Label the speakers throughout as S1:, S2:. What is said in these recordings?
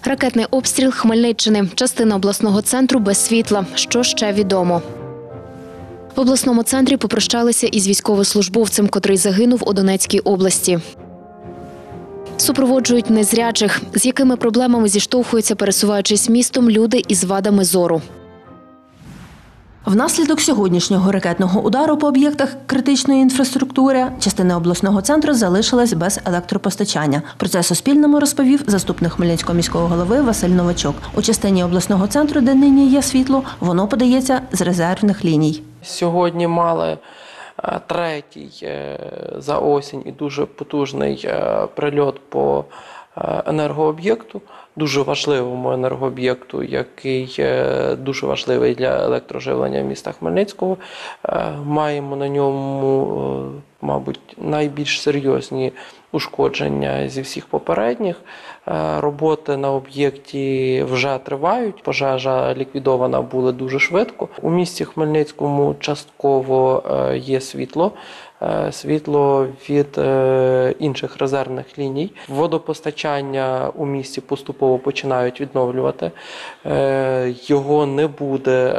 S1: Ракетний обстріл Хмельниччини. Частина обласного центру без світла. Що ще відомо? В обласному центрі попрощалися із військовослужбовцем, котрий загинув у Донецькій області. Супроводжують незрячих. З якими проблемами зіштовхуються, пересуваючись містом, люди із вадами зору.
S2: Внаслідок сьогоднішнього ракетного удару по об'єктах критичної інфраструктури частина обласного центру залишилась без електропостачання. Про це Суспільному розповів заступник Хмельницького міського голови Василь Новачок. У частині обласного центру, де нині є світло, воно подається з резервних ліній.
S3: Сьогодні мали третій за осінь і дуже потужний прильот по енергооб'єкту, дуже важливому енергооб'єкту, який дуже важливий для електроживлення міста Хмельницького. Маємо на ньому, мабуть, найбільш серйозні ушкодження зі всіх попередніх. Роботи на об'єкті вже тривають. Пожежа ліквідована була дуже швидко. У місті Хмельницькому частково є світло. Світло від інших резервних ліній. Водопостачання у місті поступово починають відновлювати. Його не буде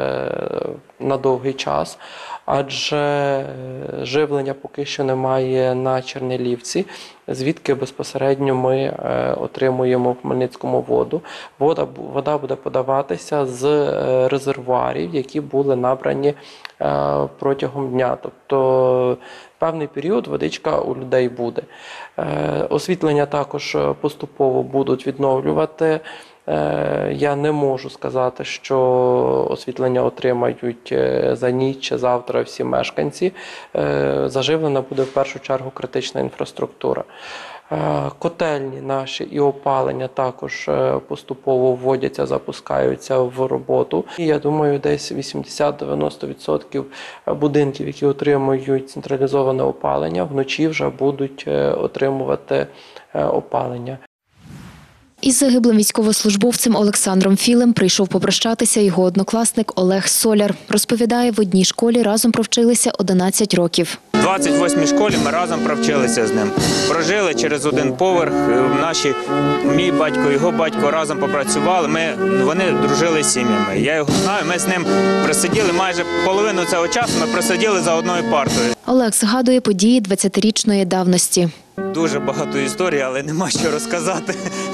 S3: на довгий час, адже живлення поки що немає на Чернелівці, звідки безпосередньо ми отримуємо в Хмельницькому воду. Вода буде подаватися з резервуарів, які були набрані протягом дня. Тобто певний період водичка у людей буде. Освітлення також поступово будуть відновлювати. Я не можу сказати, що освітлення отримають за ніч чи завтра всі мешканці. Заживлена буде в першу чергу критична інфраструктура. Котельні наші і опалення також поступово вводяться, запускаються в роботу. І я думаю, десь 80-90% будинків, які отримують централізоване опалення, вночі вже будуть отримувати опалення.
S1: Із загиблим військовослужбовцем Олександром Філем прийшов попрощатися його однокласник Олег Соляр. Розповідає, в одній школі разом провчилися 11 років.
S4: В 28-й школі ми разом провчилися з ним. Прожили через один поверх. Мій батько, його батько разом попрацювали. Вони дружили з сім'ями. Я його знаю, ми з ним просиділи майже половину цього часу, ми просиділи за одною партою.
S1: Олег згадує події 20-річної давності.
S4: Дуже багато історій, але нема що розказати.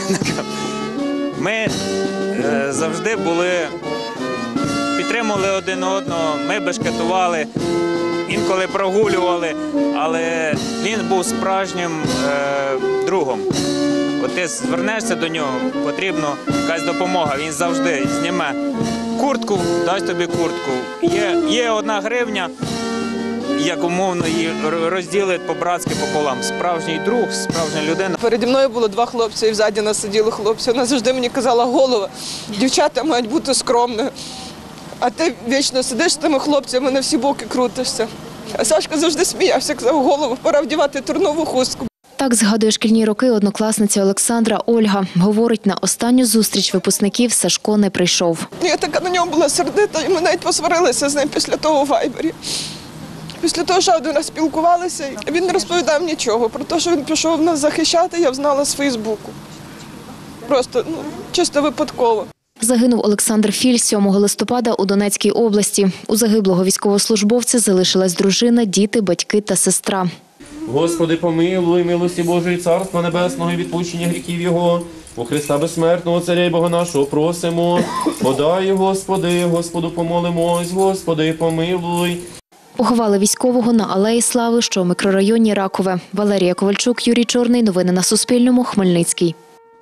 S4: Ми завжди підтримували один одного, ми бешкетували, інколи прогулювали, але він був справжнім другом. От ти звернешся до нього, потрібна якась допомога, він завжди зніме куртку, дасть тобі куртку. Є 1 гривня, як умовно її розділить по-братськи пополам. Справжній друг, справжня людина.
S5: Переді мною було 2 хлопці, і взаді нас сиділи хлопці. Вона завжди мені казала: голова, дівчата мають бути скромними. А ти вічно сидиш з тими хлопцями, на всі боки крутишся. А Сашка завжди сміявся, казав: голову, пора вдівати турнову хустку.
S1: Так згадує шкільні роки однокласниця Олександра Ольга. Говорить, на останню зустріч випускників Сашко не прийшов.
S5: Я така на нього була сердита, і ми навіть посварилися з ним після того у Вайбері. Після того, що один раз спілкувалися, він не розповідав нічого. Про те, що він пішов нас захищати, я знала з Фейсбуку. Просто чисто випадково.
S1: Загинув Олександр Філь 7 листопада у Донецькій області. У загиблого військовослужбовця залишилась дружина, діти, батьки та сестра.
S6: Господи, помилуй, милості Божої, Царства Небесного і відпущення гріхів Його. У Христа безсмертного, Царя і Бога нашого просимо. Подай, Господи, Господу помолимось, Господи, помилуй.
S1: Поховали військового на Алеї Слави, що у мікрорайоні Ракове. Валерія Ковальчук, Юрій Чорний. Новини на Суспільному. Хмельницький.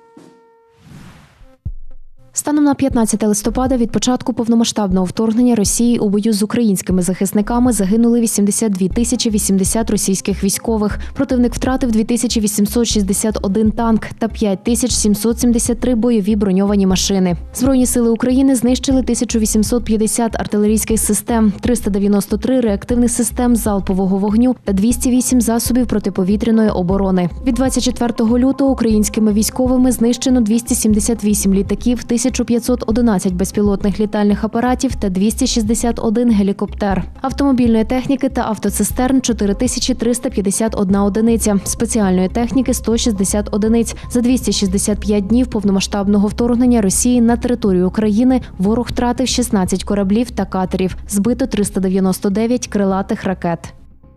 S1: Станом на 15 листопада від початку повномасштабного вторгнення Росії у бою з українськими захисниками загинули 82 080 російських військових. Противник втратив 2861 танк та 5773 бойові броньовані машини. Збройні сили України знищили 1850 артилерійських систем, 393 реактивних систем залпового вогню та 208 засобів протиповітряної оборони. Від 24 лютого українськими військовими знищено 278 літаків, 1000 1511 безпілотних літальних апаратів та 261 гелікоптер. Автомобільної техніки та автоцистерн – 4351 одиниця, спеціальної техніки – 160 одиниць. За 265 днів повномасштабного вторгнення Росії на територію України ворог втратив 16 кораблів та катерів, збито 399 крилатих ракет.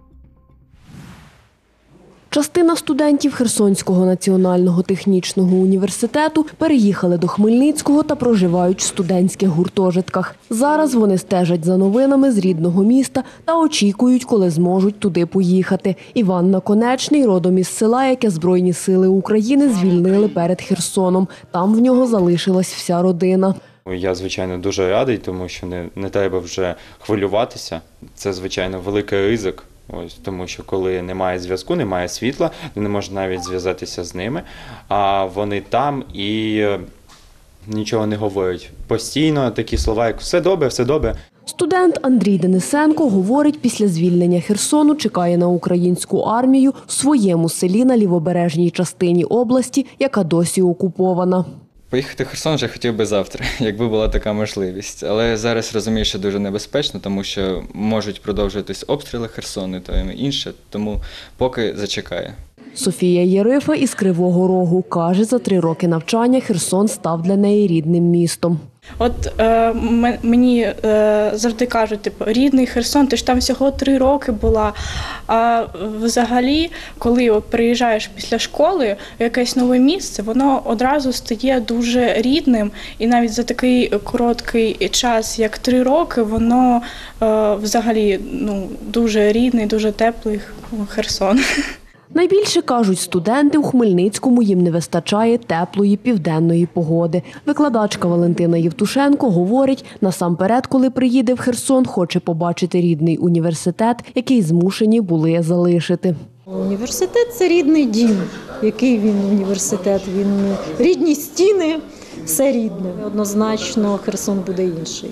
S7: Частина студентів Херсонського національного технічного університету переїхали до Хмельницького та проживають в студентських гуртожитках. Зараз вони стежать за новинами з рідного міста та очікують, коли зможуть туди поїхати. Іван Наконечний родом із села, яке Збройні сили України звільнили перед Херсоном. Там в нього залишилась вся родина.
S8: Я, звичайно, дуже радий, тому що не треба вже хвилюватися. Це, звичайно, великий ризик. Ось, тому що коли немає зв'язку, немає світла, не можна навіть зв'язатися з ними, а вони там і нічого не говорять. Постійно такі слова, як «все добре, все добре».
S7: Студент Андрій Денисенко говорить, після звільнення Херсону чекає на українську армію в своєму селі на лівобережній частині області, яка досі окупована.
S9: Поїхати в Херсон вже хотів би завтра, якби була така можливість. Але зараз розумію, що дуже небезпечно, тому що можуть продовжуватись обстріли Херсону та інше, тому поки зачекаю.
S7: Софія Єрифа із Кривого Рогу каже, за 3 роки навчання Херсон став для неї рідним містом.
S10: От мені завжди кажуть, типу, рідний Херсон, ти ж там всього 3 роки була. А взагалі, коли от приїжджаєш після школи в якесь нове місце, воно одразу стає дуже рідним. І навіть за такий короткий час, як 3 роки, воно взагалі дуже рідний, дуже теплий Херсон.
S7: Найбільше, кажуть студенти, у Хмельницькому їм не вистачає теплої південної погоди. Викладачка Валентина Євтушенко говорить, насамперед, коли приїде в Херсон, хоче побачити рідний університет, який змушені були залишити.
S11: Університет – це рідний дім. Який він університет? Він рідні стіни, все рідне. Однозначно Херсон буде інший.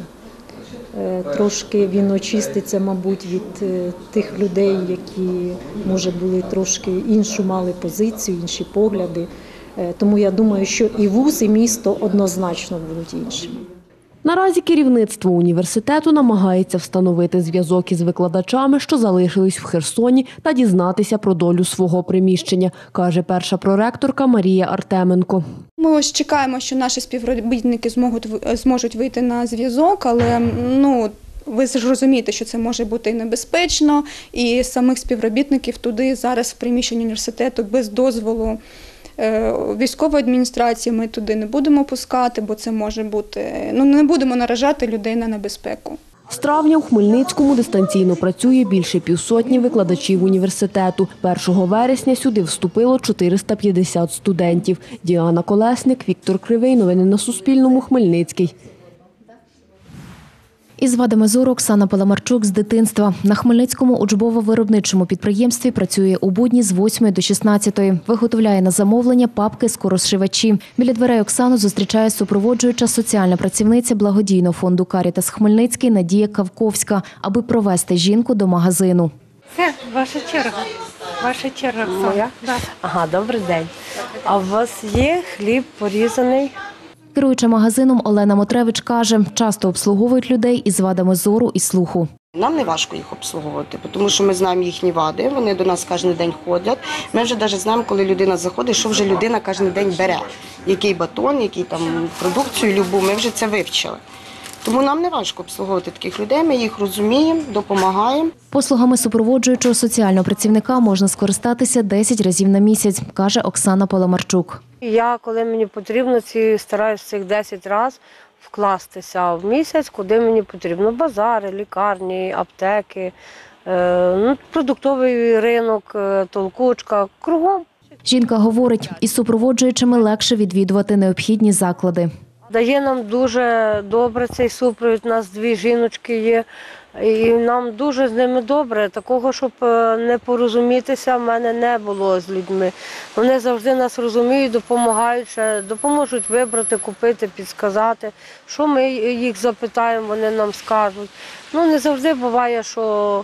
S11: Трошки він очиститься, мабуть, від тих людей, які, може, були трошки іншу мали позицію, інші погляди. Тому я думаю, що і вуз, і місто однозначно будуть іншими.
S7: Наразі керівництво університету намагається встановити зв'язок із викладачами, що залишились в Херсоні, та дізнатися про долю свого приміщення, каже перша проректорка Марія Артеменко.
S12: Ми ось чекаємо, що наші співробітники зможуть вийти на зв'язок, але ви ж розумієте, що це може бути і небезпечно, і самих співробітників туди зараз в приміщенні університету без дозволу військової адміністрації ми туди не будемо пускати, бо це може бути, не будемо наражати людей на небезпеку.
S7: З травня у Хмельницькому дистанційно працює більше 500 викладачів університету. 1 вересня сюди вступило 450 студентів. Діана Колесник, Віктор Кривий. Новини на Суспільному. Хмельницький.
S1: Із вадами зору Оксана Паламарчук з дитинства. На Хмельницькому учбово-виробничому підприємстві працює у будні з 8 до 16. Виготовляє на замовлення папки скорозшивачі. Біля дверей Оксану зустрічає супроводжуюча соціальна працівниця благодійного фонду «Карітас Хмельницький» Надія Кавковська, аби провести жінку до магазину.
S13: Це ваша черга. Ваша черга, Оксана. Да. Ага, добрий день. А у вас є хліб порізаний?
S1: Керуюча магазином Олена Мотревич каже, часто обслуговують людей із вадами зору і слуху.
S14: Нам не важко їх обслуговувати, тому що ми знаємо їхні вади, вони до нас кожен день ходять. Ми вже навіть знаємо, коли людина заходить, що вже людина кожен день бере. Який батон, який там продукцію любу, ми вже це вивчили. Тому нам не важко обслуговувати таких людей, ми їх розуміємо, допомагаємо.
S1: Послугами супроводжуючого соціального працівника можна скористатися 10 разів на місяць, каже Оксана Паламарчук.
S13: Я, коли мені потрібно, стараюся цих 10 разів вкластися в місяць, куди мені потрібно. Базари, лікарні, аптеки, продуктовий ринок, толкучка, кругом.
S1: Жінка говорить, із супроводжуючими легше відвідувати необхідні заклади.
S13: Дає нам дуже добре цей супровід, у нас 2 жіночки є, і нам дуже з ними добре. Такого, щоб не порозумітися, в мене не було з людьми. Вони завжди нас розуміють, допоможуть вибрати, купити, підсказати. Що ми їх запитаємо, вони нам скажуть. Не завжди буває, що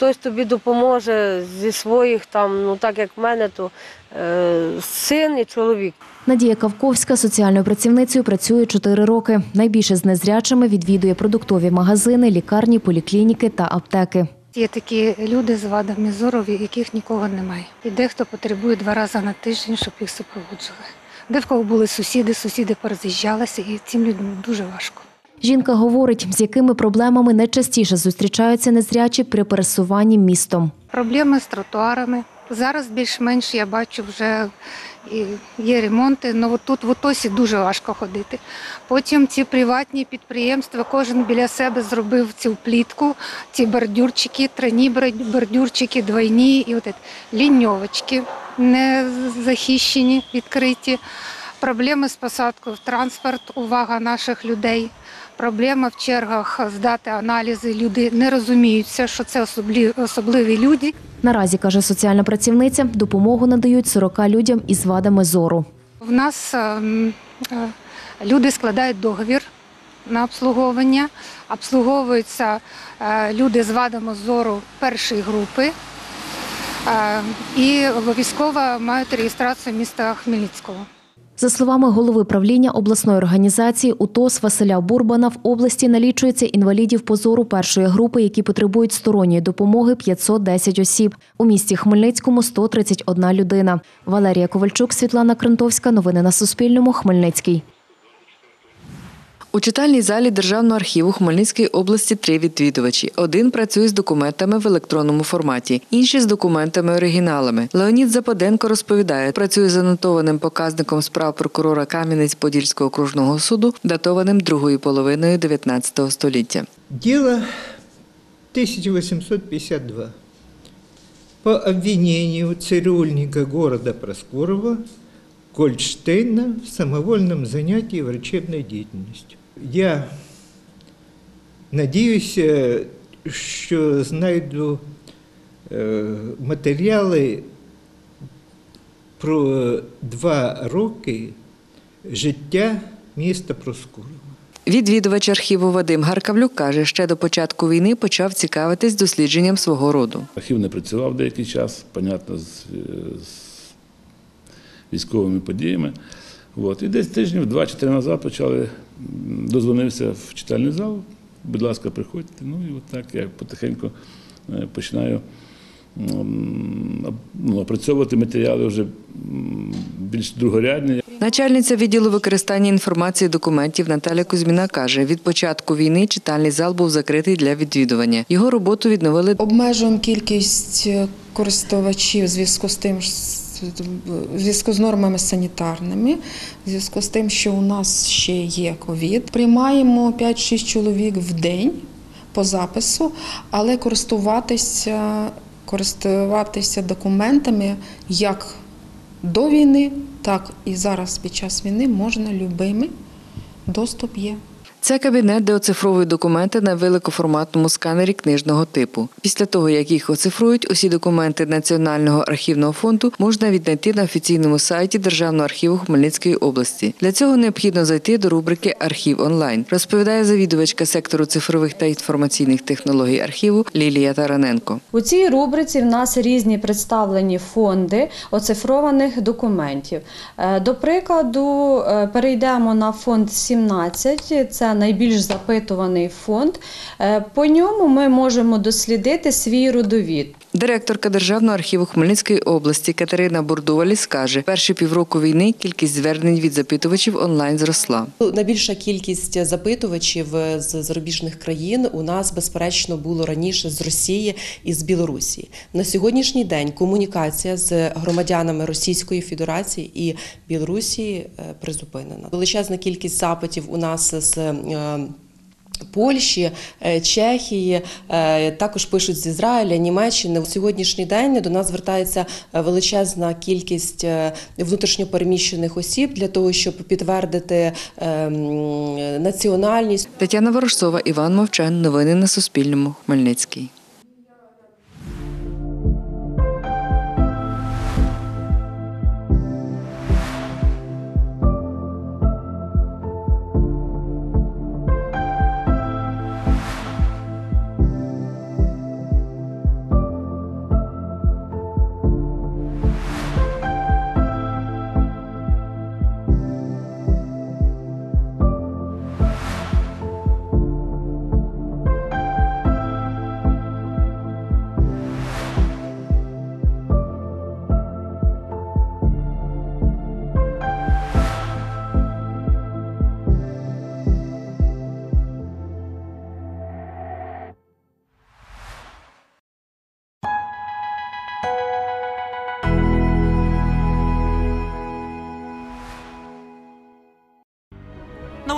S13: хтось тобі допоможе зі своїх, там, ну так як в мене, то син і чоловік.
S1: Надія Кавковська соціальною працівницею працює 4 роки. Найбільше з незрячими відвідує продуктові магазини, лікарні, поліклініки та аптеки.
S15: Є такі люди з вадами зору, яких нікого немає. І дехто потребує 2 рази на тиждень, щоб їх супроводжували. Де в кого були сусіди пороз'їжджалися, і цим людям дуже важко.
S1: Жінка говорить, з якими проблемами найчастіше зустрічаються незрячі при пересуванні містом.
S15: Проблеми з тротуарами. Зараз більш-менш я бачу вже є ремонти, але тут в Отосі дуже важко ходити. Потім ці приватні підприємства, кожен біля себе зробив цю плітку, ці бордюрчики, тройні бордюрчики, двойні і ліньовочки не захищені, відкриті. Проблеми з посадкою в транспорт, увага наших людей. Проблема в чергах здати аналізи. Люди не розуміються, що це особливі люди.
S1: Наразі, каже соціальна працівниця, допомогу надають 40 людям із вадами зору.
S15: В нас люди складають договір на обслуговування. Обслуговуються люди з вадами зору першої групи і обов'язково мають реєстрацію міста Хмельницького.
S1: За словами голови правління обласної організації УТОС Василя Бурбана, в області налічується інвалідів по зору першої групи, які потребують сторонньої допомоги 510 осіб. У місті Хмельницькому – 131 людина. Валерія Ковальчук, Світлана Крентовська. Новини на Суспільному. Хмельницький.
S16: У читальній залі Державного архіву Хмельницької області 3 відвідувачі. Один працює з документами в електронному форматі, інші з документами-оригіналами. Леонід Западенко розповідає, працює з анотованим показником справ прокурора Кам'янець-Подільського окружного суду, датованим другою половиною 19 століття.
S17: Діло 1852. По обвинению цирюльника города Проскурова Гольдштейна в самовольном занятии врачебной деятельностью. Я надіюсь, що знайду матеріали про 2 роки життя міста Проскурова.
S16: Відвідувач архіву Вадим Гаркавлюк каже, ще до початку війни почав цікавитись дослідженням свого роду.
S18: Архів не працював деякий час, понятно, з військовими подіями. І десь тижнів 2-4 назад дозвонився в читальний зал, будь ласка, приходьте. І так я потихеньку починаю опрацьовувати матеріали вже більш другорядні.
S16: Начальниця відділу використання інформації документів Наталя Кузьміна каже, від початку війни читальний зал був закритий для відвідування. Його роботу відновили.
S19: Обмежуємо кількість користувачів в зв'язку з нормами санітарними, в зв'язку з тим, що у нас ще є ковід. Приймаємо 5-6 чоловік в день по запису, але користуватися документами як до війни, так і зараз під час війни можна любими. Доступ є.
S16: Це кабінет, де оцифровують документи на великоформатному сканері книжного типу. Після того, як їх оцифрують, усі документи Національного архівного фонду можна віднайти на офіційному сайті Державного архіву Хмельницької області. Для цього необхідно зайти до рубрики «Архів онлайн», розповідає завідувачка сектору цифрових та інформаційних технологій архіву Лілія Тараненко.
S20: У цій рубриці в нас різні представлені фонди оцифрованих документів. До прикладу, перейдемо на фонд 17, це найбільш запитуваний фонд. По ньому ми можемо дослідити свій родовід.
S16: Директорка Державного архіву Хмельницької області Катерина Бурдуваліс каже, перші півроку війни кількість звернень від запитувачів онлайн зросла.
S21: Найбільша кількість запитувачів з зарубіжних країн у нас, безперечно, було раніше з Росії і з Білорусі. На сьогоднішній день комунікація з громадянами Російської Федерації і Білорусі призупинена. Величезна кількість запитів у нас з Польщі, Чехії, також пишуть з Ізраїля, Німеччини. На сьогоднішній день до нас звертається величезна кількість внутрішньопереміщених осіб для того, щоб підтвердити національність.
S16: Тетяна Ворожцова, Іван Мовчан. Новини на Суспільному. Хмельницький.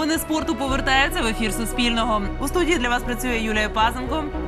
S2: Новини спорту повертаються в ефір Суспільного. У студії для вас працює Юлія Пазенко.